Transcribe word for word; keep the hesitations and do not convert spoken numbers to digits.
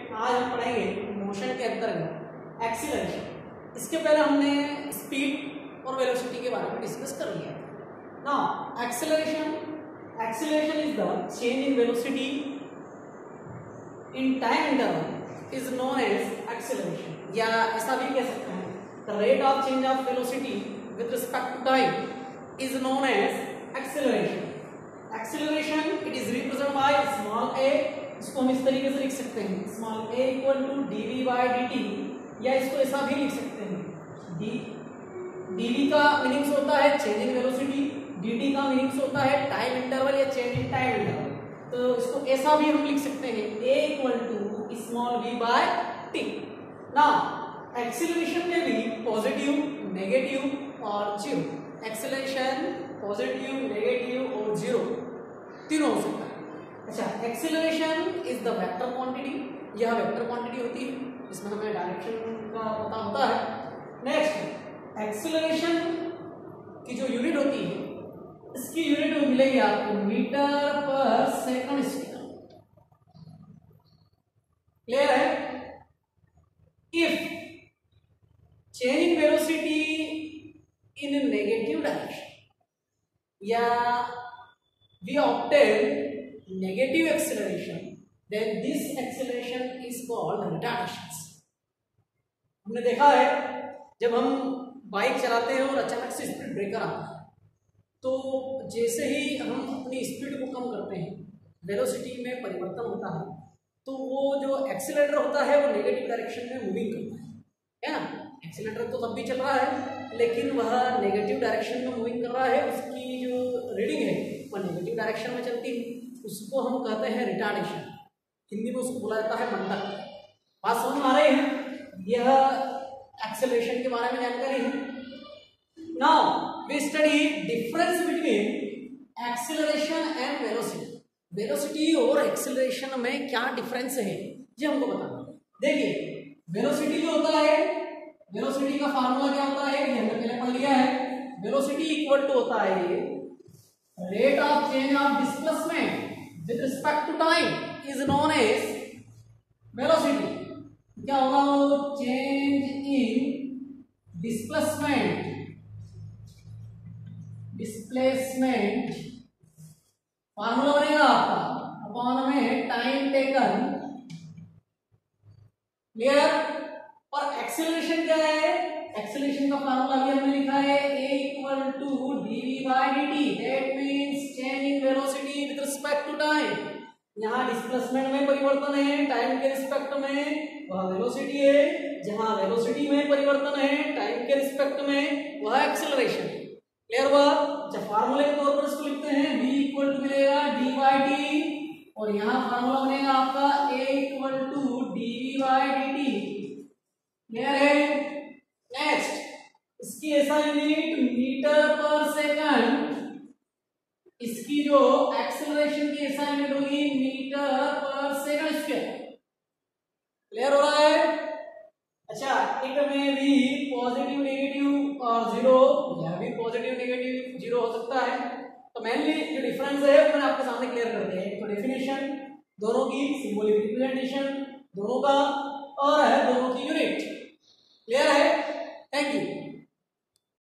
आज हम पढ़ेंगे मोशन के अंतर्गत एक्सीलरेशन। इसके पहले हमने स्पीड और वेलोसिटी के बारे में डिस्कस कर लिया। Now acceleration acceleration is the change in velocity in time interval is known as acceleration, या ऐसा भी कह सकते हैं the rate of change of velocity with respect to time is known as acceleration. Acceleration it is represented by small a, इसको हम इस तरीके से लिख सकते हैं small a equal to dv by dt, या इसको ऐसा भी लिख सकते हैं d dv का मीनिंग्स होता है चेंज इन वेलोसिटी, dt का मीनिंग्स होता है टाइम इंटरवल या चेंज इन टाइम इंटरवल। तो इसको ऐसा भी हम लिख सकते हैं a equal to small v by t। Now acceleration में भी पॉजिटिव, नेगेटिव और जीरो, एक्सीलरेशन पॉजिटिव, नेगेटिव और जीरो तीनों हो सकता है। अच्छा, acceleration is the vector quantity, यह वेक्टर क्वांटिटी होती है इसमें हमें डायरेक्शन का पता होता है। नेक्स्ट, एक्सीलरेशन की जो यूनिट होती है इसकी यूनिट मिलेगी आपको मीटर पर सेकंड स्क्वायर। क्लियर है? If change in velocity in negative direction या we obtain negative acceleration, then this acceleration is called retardations। हमने देखा है जब हम बाइक चलाते हैं और अचानक से स्पीड ब्रेकर आता है तो जैसे ही हम अपनी स्पीड को कम करते हैं वेलोसिटी में परिवर्तन होता है, तो वो जो एक्सीलरेटर होता है वो नेगेटिव डायरेक्शन में मूविंग करता है, है ना। एक्सीलरेटर तो तब भी चल रहा है लेकिन वह नेगेटिव डायरेक्शन में मूविंग कर रहा है, उसकी जो रीडिंग है वो नेगेटिव डायरेक्शन में चलती है, उसको हम कहते हैं रिटार्डेशन। हिंदी में उसको बोला जाता है मंदक। बात समझ में आ रही है? यह एक्सेलरेशन के बारे में जानकारी है। Now we study difference between acceleration and velocity. Velocity और एक्सेलरेशन में क्या डिफरेंस है ये हमको बताना। देखिए, वेलोसिटी जो होता है, वेलोसिटी का फार्मूला क्या होता है ये हमने पहले पढ़ लिया है। वेलोसिटी इक्वल टू होता है ये rate of change of displacement with respect to time is known as velocity। क्या होगा वो? change in displacement displacement formula बनेगा आपका अपॉन में टाइम टेकन। क्लियर? और एक्सेलरेशन क्या है? एक्सेलरेशन का फार्मूला भी हमने लिखा है a equal to dv by dt, that means change in velocity with respect to time. यहाँ डिस्प्लेसमेंट में परिवर्तन है टाइम के रिस्पेक्ट में, वह वेलोसिटी है। जहाँ वेलोसिटी में परिवर्तन है टाइम के रिस्पेक्ट में, वह एक्सेलरेशन है। क्लियर हुआ? जब फार्मूले के तौर पर इसको लिखते हैं v इक्वल टू मिलेगा d बाय t, और यहाँ फार्मूला बनेगा आपका a equal to dv by dt। Clear है? नेक्स्ट, इसकी ऐसा यूनिट मीटर पर सेकंड, इसकी जो एक्सेलरेशन की ऐसा यूनिट होगी मीटर पर सेकंड स्क्वायर। क्लियर हो रहा है? अच्छा, एक में भी पॉजिटिव, नेगेटिव और जीरो, यह भी पॉजिटिव, नेगेटिव, जीरो हो सकता है। तो मेनली जो डिफरेंस है वो मैंने आपके सामने क्लियर कर दिया है। तो डेफिनेशन दोनों की, सिंबॉलिक रिप्रेजेंटेशन दोनों का, और है दोनों की यूनिट। क्लियर है? Thank you.